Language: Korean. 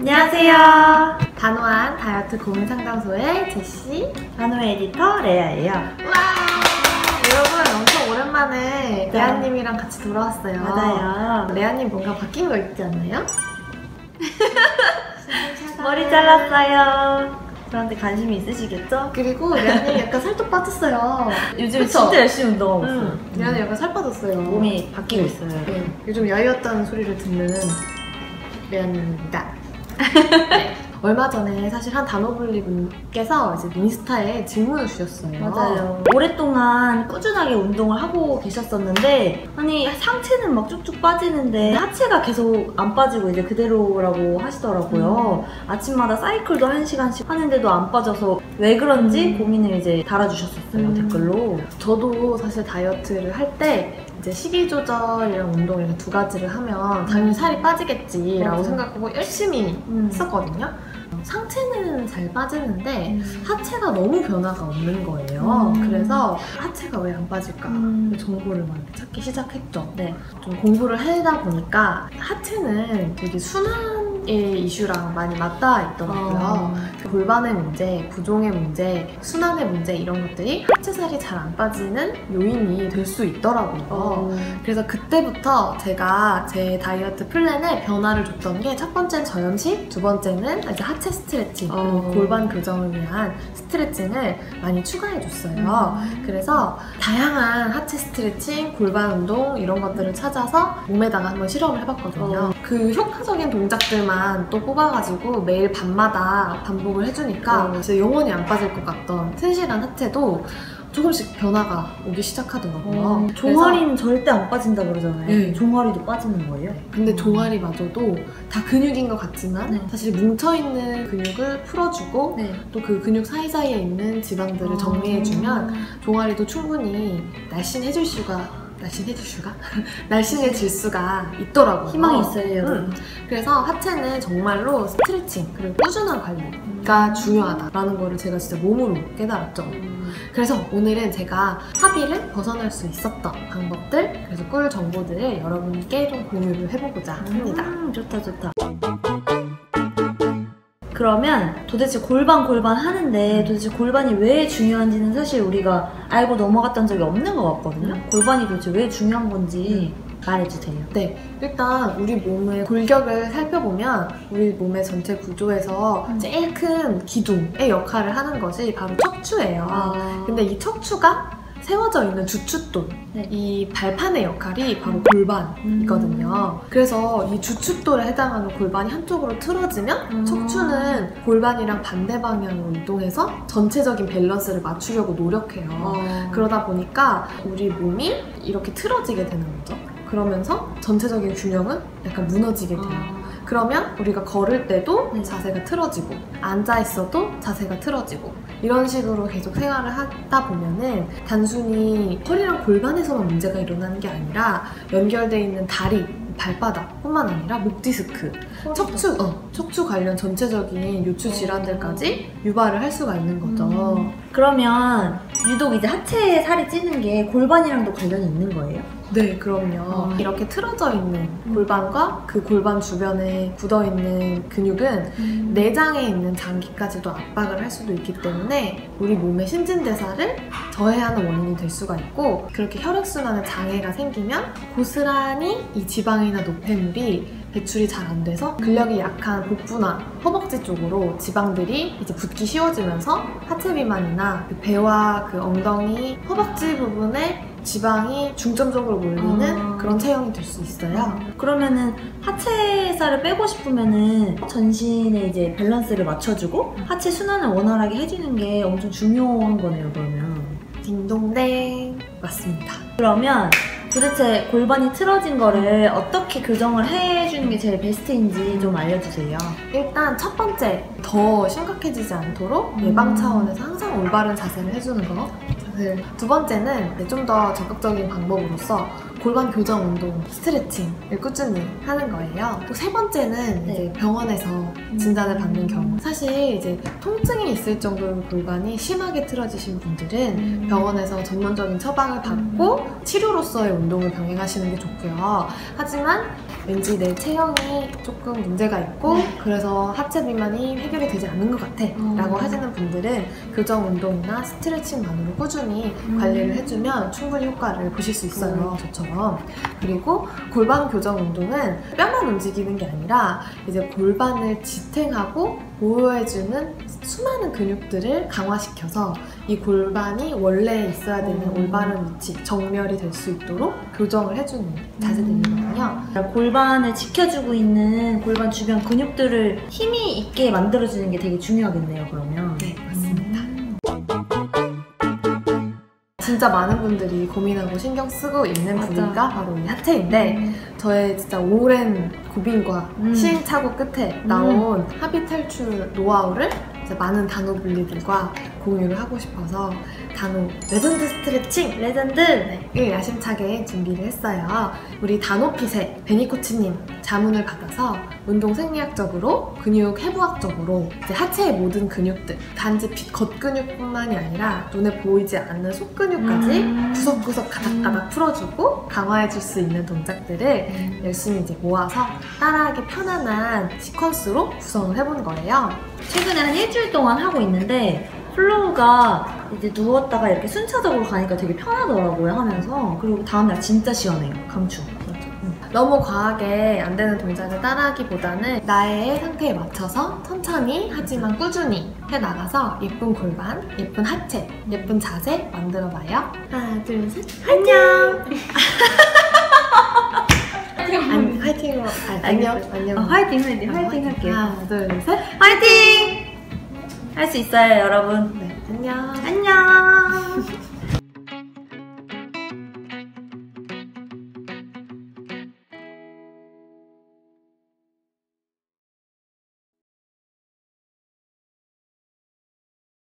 안녕하세요. 단호한 다이어트 고민 상담소의 제시, 단호의 에디터 레아예요. 와! 여러분 엄청 오랜만에 레아님이랑 같이 돌아왔어요. 맞아요. 레아님 뭔가 바뀐 거 있지 않나요? 머리 잘랐어요. 저한테 관심이 있으시겠죠? 그리고 레아님 약간 살도 빠졌어요. 요즘 그쵸? 진짜 열심히 운동하고 있어요. 레아님 약간 살 빠졌어요. 몸이 바뀌고 있어요. 네, 요즘 여유였다는 소리를 듣는 레아님입니다. 네. 얼마 전에 사실 한 단호블리 분께서 이제 인스타에 질문을 주셨어요. 맞아요. 오랫동안 꾸준하게 운동을 하고 계셨었는데 아니 상체는 막 쭉쭉 빠지는데 하체가 계속 안 빠지고 이제 그대로라고 하시더라고요. 아침마다 사이클도 1시간씩 하는데도 안 빠져서 왜 그런지 고민을 이제 달아주셨었어요. 댓글로. 저도 사실 다이어트를 할 때 이제 식이 조절이랑 운동 이렇게 두 가지를 하면 당연히 살이 빠지겠지라고 맞아. 생각하고 열심히 했었거든요. 상체는 잘 빠지는데 하체가 너무 변화가 없는 거예요. 그래서 하체가 왜 안 빠질까 정보를 막 이렇게 찾기 시작했죠. 네. 좀 공부를 하다 보니까 하체는 되게 순환의 이슈랑 많이 맞닿아 있더라고요. 골반의 문제, 부종의 문제, 순환의 문제 이런 것들이 하체살이 잘 안 빠지는 요인이 될 수 있더라고요. 그래서 그때부터 제가 제 다이어트 플랜에 변화를 줬던 게 첫 번째는 저염식, 두 번째는 이제 하체 스트레칭, 그리고 골반 교정을 위한 스트레칭을 많이 추가해줬어요. 그래서 다양한 하체 스트레칭, 골반 운동 이런 것들을 찾아서 몸에다가 한번 실험을 해봤거든요. 그 효과적인 동작들만 또 뽑아가지고 매일 밤마다 반복을 해주니까 진짜 영원히 안 빠질 것 같던 튼실한 하체도 조금씩 변화가 오기 시작하더라고요. 종아리는 절대 안 빠진다 그러잖아요. 네. 종아리도 빠지는 거예요? 근데 종아리마저도 다 근육인 것 같지만 네. 사실 뭉쳐있는 근육을 풀어주고 네. 또 그 근육 사이사이에 있는 지방들을 정리해주면 종아리도 충분히 날씬해질 수가 있더라고요. 희망이 있어요, 여러분. 그래서 하체는 정말로 스트레칭 그리고 꾸준한 관리가 중요하다라는 거를 제가 진짜 몸으로 깨달았죠. 그래서 오늘은 제가 합의를 벗어날 수 있었던 방법들, 그래서 꿀 정보들을 여러분께 좀 공유를 해보고자 합니다. 좋다. 그러면 도대체 골반 하는데 도대체 골반이 왜 중요한지는 사실 우리가 알고 넘어갔던 적이 없는 것 같거든요. 골반이 도대체 왜 중요한 건지 말해주세요. 네, 일단 우리 몸의 골격을 살펴보면 우리 몸의 전체 구조에서 제일 큰 기둥의 역할을 하는 것이 바로 척추예요. 근데 이 척추가 세워져 있는 주춧돌, 네. 이 발판의 역할이 바로 골반이거든요. 그래서 이 주춧돌에 해당하는 골반이 한쪽으로 틀어지면 척추는 골반이랑 반대 방향으로 이동해서 전체적인 밸런스를 맞추려고 노력해요. 그러다 보니까 우리 몸이 이렇게 틀어지게 되는 거죠. 그러면서 전체적인 균형은 약간 무너지게 돼요. 그러면 우리가 걸을 때도 자세가 틀어지고 앉아 있어도 자세가 틀어지고 이런 식으로 계속 생활을 하다 보면은 단순히 허리랑 골반에서만 문제가 일어나는 게 아니라 연결돼 있는 다리, 발바닥뿐만 아니라 목 디스크, 척추 관련 전체적인 요추 질환들까지 유발을 할 수가 있는 거죠. 그러면 유독 이제 하체에 살이 찌는 게 골반이랑도 관련이 있는 거예요? 네, 그럼요. 이렇게 틀어져 있는 골반과 그 골반 주변에 굳어있는 근육은 내장에 있는 장기까지도 압박을 할 수도 있기 때문에 우리 몸의 신진대사를 저해하는 원인이 될 수가 있고, 그렇게 혈액순환에 장애가 생기면 고스란히 이 지방이나 노폐물이 배출이 잘 안 돼서 근력이 약한 복부나 허벅지 쪽으로 지방들이 이제 붙기 쉬워지면서 하체 비만이나 그 배와 그 엉덩이, 허벅지 부분에 지방이 중점적으로 몰리는 그런 체형이 될 수 있어요. 그러면은 하체살을 빼고 싶으면은 전신의 이제 밸런스를 맞춰주고 하체 순환을 원활하게 해주는 게 엄청 중요한 거네요. 그러면 딩동댕 맞습니다. 그러면 도대체 골반이 틀어진 거를 어떻게 교정을 해주는 게 제일 베스트인지 좀 알려주세요. 일단 첫 번째, 더 심각해지지 않도록 예방 차원에서 항상 올바른 자세를 해주는 거. 두 번째는 좀 더 적극적인 방법으로서 골반 교정 운동, 스트레칭을 꾸준히 하는 거예요. 또 세 번째는 이제 병원에서 진단을 받는 경우. 사실 이제 통증이 있을 정도로 골반이 심하게 틀어지신 분들은 병원에서 전문적인 처방을 받고 치료로서의 운동을 병행하시는 게 좋고요. 하지만 왠지 내 체형이 조금 문제가 있고 그래서 하체 비만이 해결이 되지 않는 것 같아 라고 하시는 분들은 교정 운동이나 스트레칭만으로 꾸준히 관리를 해주면 충분히 효과를 보실 수 있어요. 저처럼. 그리고 골반 교정 운동은 뼈만 움직이는 게 아니라 이제 골반을 지탱하고 보호해주는 수많은 근육들을 강화시켜서 이 골반이 원래 있어야 되는 올바른 위치, 정렬이 될 수 있도록 교정을 해주는 자세들이거든요. 골반을 지켜주고 있는 골반 주변 근육들을 힘이 있게 만들어주는 게 되게 중요하겠네요, 그러면. 네, 맞습니다. 진짜 많은 분들이 고민하고 신경 쓰고 있는 부위가 바로 이 하체인데 저의 진짜 오랜 고민과 시행착오 끝에 나온 합의 탈출 노하우를 이제 많은 단호 분리들과 공유를 하고 싶어서 단호 레전드 스트레칭 레전드를 야심차게 준비를 했어요. 우리 단호핏의 베니 코치님 자문을 받아서 운동 생리학적으로 근육 해부학적으로 이제 하체의 모든 근육들 단지 겉근육뿐만이 아니라 눈에 보이지 않는 속근육까지 구석구석 가닥가닥 풀어주고 강화해줄 수 있는 동작들을 열심히 이제 모아서 따라하기 편안한 시퀀스로 구성을 해본 거예요. 최근에 한 일주일 동안 하고 있는데 플로우가 이제 누웠다가 이렇게 순차적으로 가니까 되게 편하더라고요 하면서. 그리고 다음날 진짜 시원해요. 강추. 너무 과하게 안 되는 동작을 따라하기보다는 나의 상태에 맞춰서 천천히 하지만 꾸준히 해나가서 예쁜 골반, 예쁜 하체, 예쁜 자세 만들어봐요. 하나, 둘, 셋. 안녕! 화이팅으로. 안녕. 화이팅 할게요. 하나, 둘, 셋. 화이팅! 할 수 있어요, 여러분. 네, 안녕. 안녕!